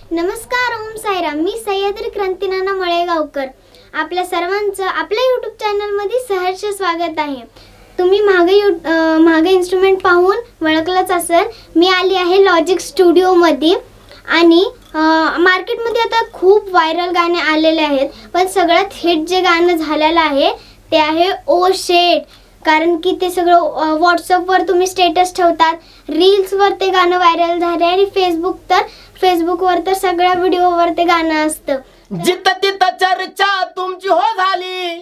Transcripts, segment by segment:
नमस्कार, ओम साईराम. मी सह्याद्री क्रांतीनाना मळेगावकर. आपल्या सर्वांचं आपल्या यूट्यूब चॅनलमध्ये सहर्ष स्वागत आहे. तुम्ही मागे इन्स्ट्रुमेंट पाहून ओळखलंच असेल. मी आली आहे लॉजिक स्टुडिओमध्ये आणि मार्केटमध्ये आता खूप व्हायरल गाणे आलेले आहेत, पण सगळ्यात हिट जे गाणं झालेलं आहे ते आहे ओ शेट. कारण की ते सगळं व्हॉट्सअपवर तुम्ही स्टेटस ठेवतात, रील्सवर ते गाणं व्हायरल झाले आणि फेसबुकवर तर सगळ्या व्हिडिओवर ते गाणं असतं. जिथं तिथं चर्चा तुमची हो झाली,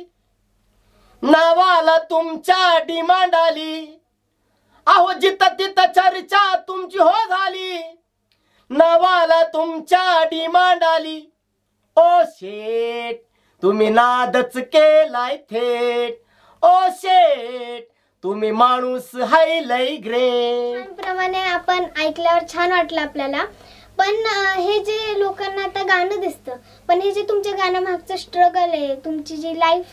नावाला तुमच्या डिमांड आली. अहो जिथं तिथं चर्चा तुमची हो झाली, नावाला तुमच्या डिमांड आली. ओ शेट तुम्ही नादच केलाय थेट. ओ शेट तुम्ही माणूस हाय लय ग्रेट. प्रमाणे आपण ऐकल्यावर छान वाटलं आपल्याला. पण हे जे लोकांना आता गाणं दिसतं, पण हे जे तुमच्या गाण्यामागचं स्ट्रगल आहे, तुमची जी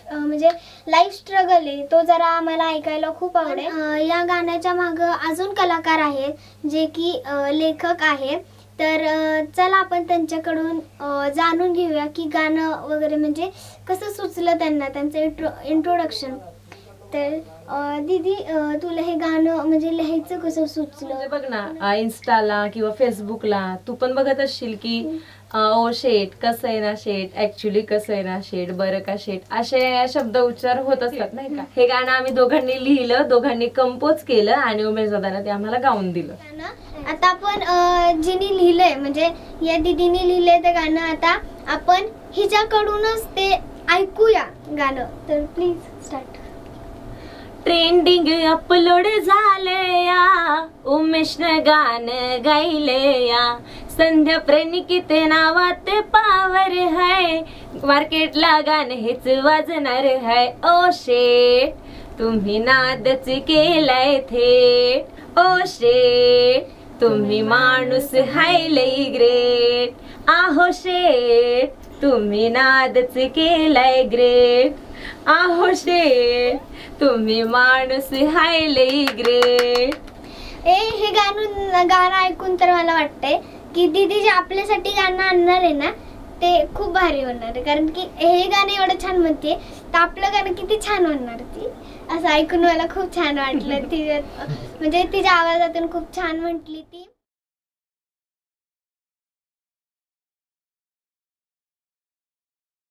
लाईफ स्ट्रगल आहे, तो जरा आम्हाला ऐकायला खूप आवडेल. या गाण्याच्या मागं अजून कलाकार आहेत जे की लेखक आहेत. तर चला आपण त्यांच्याकडून जाणून घेऊया की गाणं वगैरे म्हणजे कसं सुचलं त्यांना, त्यांचं इंट्रोडक्शन. तर दीदी, तुला हे गाणं म्हणजे लिहायचं कसं सुचलं? बघ ना, इन्स्टाला किंवा फेसबुकला तू पण बघत असशील की ओ शेट, कसं आहे ना शेट, ऍक्च्युली कसं आहे ना शेट, बरं का शेट, असे शब्द उच्चार होत असतात नाही का. हे गाणं आम्ही दोघांनी लिहिलं, दोघांनी कंपोज केलं आणि उमेश दादाने ते आम्हाला गाऊन दिलं. आता आपण जिने लिहिलंय म्हणजे या दीदीने लिहिलंय ते गाणं, आता आपण हिच्याकडूनच ते ऐकूया गाणं. तर प्लीज स्टार्ट. ट्रेंडिंग अपलोड झाले या, उमेशनं गाणं गायले या, संध्या प्रणिकित नावात पावर है, मार्केटला गाणं हेच वाजणार है. ओ शेट तुम्ही नादच केलाय थेट. ओ शेट तुम्ही माणूस हाय लय ग्रेट. आहो शेट तुम्ही नादच केलाय ग्रेट. आहो शेट तुम्ही माणूस हाय लय ग्रेट. हे गाणं ऐकून तर मला वाटतंय की दीदी जे आपल्यासाठी गाणं आणणार आहे ना ते खूप भारी होणार आहे. कारण की हे गाणं एवढं छान म्हणते तर आपलं गाणं किती छान होणार ती, असं ऐकून मला खूप छान वाटलं. ती म्हणजे तिच्या आवाजातून खूप छान म्हटली ती.